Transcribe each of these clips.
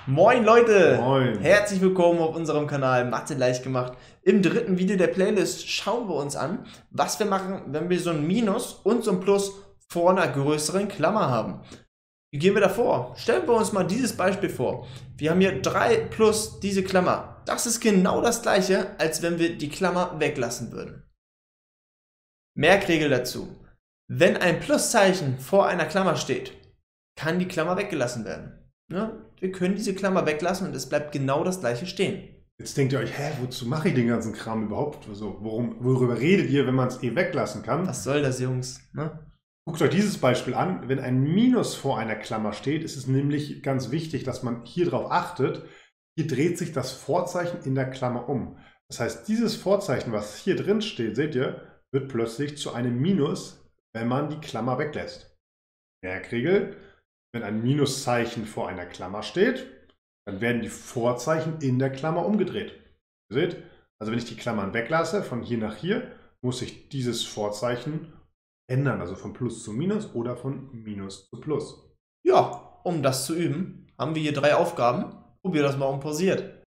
Moin Leute! Moin! Herzlich willkommen auf unserem Kanal Mathe leicht gemacht. Im dritten Video der Playlist schauen wir uns an, was wir machen, wenn wir so ein Minus und so ein Plus vor einer größeren Klammer haben. Wie gehen wir da vor? Stellen wir uns mal dieses Beispiel vor. Wir haben hier 3 plus diese Klammer. Das ist genau das gleiche, als wenn wir die Klammer weglassen würden. Merkregel dazu. Wenn ein Pluszeichen vor einer Klammer steht, kann die Klammer weggelassen werden. Ja, wir können diese Klammer weglassen und es bleibt genau das gleiche stehen. Jetzt denkt ihr euch, wozu mache ich den ganzen Kram überhaupt? Also, worüber redet ihr, wenn man es weglassen kann? Was soll das, Jungs? Ne? Guckt euch dieses Beispiel an. Wenn ein Minus vor einer Klammer steht, ist es nämlich ganz wichtig, dass man hier drauf achtet. Hier dreht sich das Vorzeichen in der Klammer um. Das heißt, dieses Vorzeichen, was hier drin steht, seht ihr, wird plötzlich zu einem Minus, wenn man die Klammer weglässt. Merkregel: Wenn ein Minuszeichen vor einer Klammer steht, dann werden die Vorzeichen in der Klammer umgedreht. Ihr seht, also wenn ich die Klammern weglasse, von hier nach hier, muss sich dieses Vorzeichen ändern, also von Plus zu Minus oder von Minus zu Plus. Ja, um das zu üben, haben wir hier 3 Aufgaben. Probier das mal und pausiert.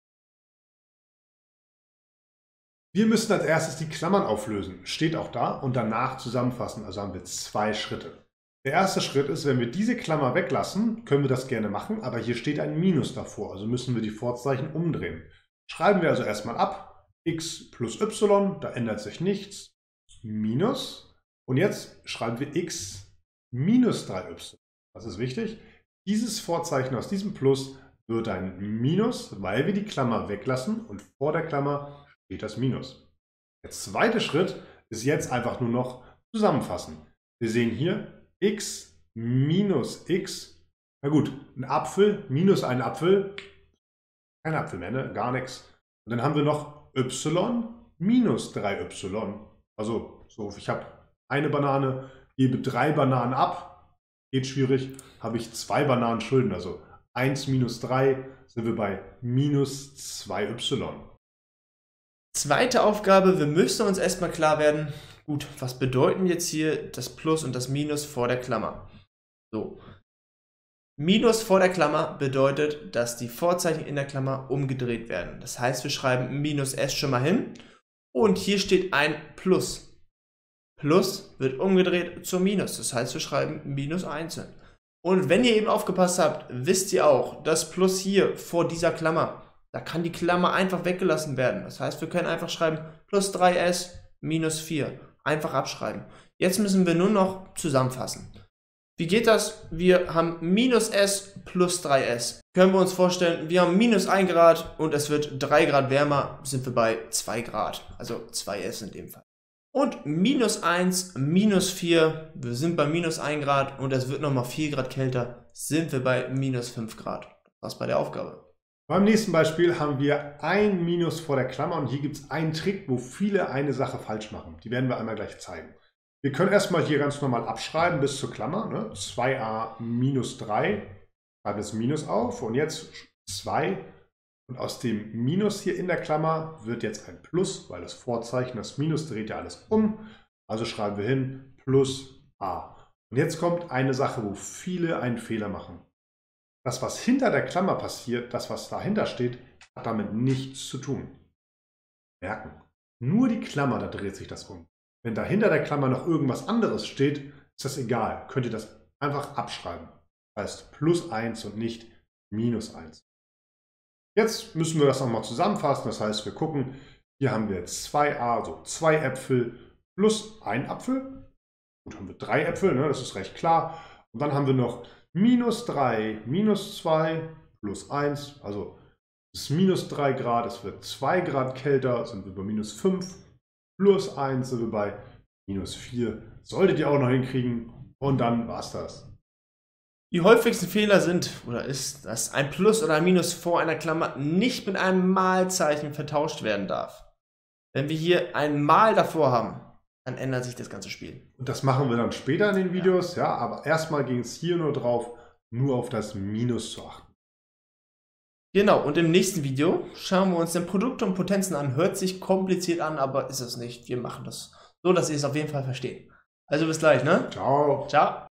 Wir müssen als erstes die Klammern auflösen, steht auch da, und danach zusammenfassen, also haben wir 2 Schritte. Der erste Schritt ist, wenn wir diese Klammer weglassen, können wir das gerne machen, aber hier steht ein Minus davor, also müssen wir die Vorzeichen umdrehen. Schreiben wir also erstmal ab, x plus y, da ändert sich nichts, minus, und jetzt schreiben wir x minus 3y. Das ist wichtig. Dieses Vorzeichen aus diesem Plus wird ein Minus, weil wir die Klammer weglassen und vor der Klammer steht das Minus. Der zweite Schritt ist jetzt einfach nur noch zusammenfassen. Wir sehen hier x minus x, na gut, ein Apfel minus ein Apfel, kein Apfel mehr, ne? Gar nichts. Und dann haben wir noch y minus 3y. Also, so, ich habe eine Banane, gebe 3 Bananen ab, geht schwierig, habe ich 2 Bananen Schulden, also 1 minus 3 sind wir bei minus 2y. Zweite Aufgabe, wir müssen uns erstmal klar werden, gut, was bedeuten jetzt hier das Plus und das Minus vor der Klammer? So, Minus vor der Klammer bedeutet, dass die Vorzeichen in der Klammer umgedreht werden. Das heißt, wir schreiben minus s schon mal hin und hier steht ein Plus. Plus wird umgedreht zu Minus, das heißt, wir schreiben minus 1. Und wenn ihr eben aufgepasst habt, wisst ihr auch, das Plus hier vor dieser Klammer, da kann die Klammer einfach weggelassen werden. Das heißt, wir können einfach schreiben plus 3s minus 4. Einfach abschreiben. Jetzt müssen wir nur noch zusammenfassen. Wie geht das? Wir haben minus s plus 3s. Können wir uns vorstellen, wir haben minus 1 Grad und es wird 3 Grad wärmer, sind wir bei 2 Grad. Also 2s in dem Fall. Und minus 1, minus 4, wir sind bei minus 1 Grad und es wird nochmal 4 Grad kälter, sind wir bei minus 5 Grad. Das bei der Aufgabe. Beim nächsten Beispiel haben wir ein Minus vor der Klammer und hier gibt es einen Trick, wo viele eine Sache falsch machen. Die werden wir einmal gleich zeigen. Wir können erstmal hier ganz normal abschreiben bis zur Klammer, ne? 2a minus 3, schreibe das Minus auf und jetzt 2. Und aus dem Minus hier in der Klammer wird jetzt ein Plus, weil das Vorzeichen, das Minus dreht ja alles um. Also schreiben wir hin plus a. Und jetzt kommt eine Sache, wo viele einen Fehler machen. Das, was hinter der Klammer passiert, das, was dahinter steht, hat damit nichts zu tun. Merken, nur die Klammer, da dreht sich das um. Wenn dahinter der Klammer noch irgendwas anderes steht, ist das egal. Könnt ihr das einfach abschreiben. Das heißt plus 1 und nicht minus 1. Jetzt müssen wir das nochmal zusammenfassen. Das heißt, wir gucken, hier haben wir jetzt 2a, also 2 Äpfel plus 1 Apfel. Gut, haben wir 3 Äpfel, ne? Das ist recht klar. Und dann haben wir noch minus 3, minus 2, plus 1. Also es ist minus 3 Grad, es wird 2 Grad kälter, sind wir bei minus 5. Plus 1 sind wir bei minus 4. Solltet ihr auch noch hinkriegen. Und dann war's das. Die häufigsten Fehler sind, oder ist, dass ein Plus oder ein Minus vor einer Klammer nicht mit einem Malzeichen vertauscht werden darf. Wenn wir hier ein Mal davor haben, dann ändert sich das ganze Spiel. Und das machen wir dann später in den Videos, ja, aber erstmal ging es hier nur drauf, nur auf das Minus zu achten. Genau, und im nächsten Video schauen wir uns den Produkte und Potenzen an. Hört sich kompliziert an, aber ist es nicht. Wir machen das so, dass ihr es auf jeden Fall versteht. Also bis gleich, ne? Ciao. Ciao.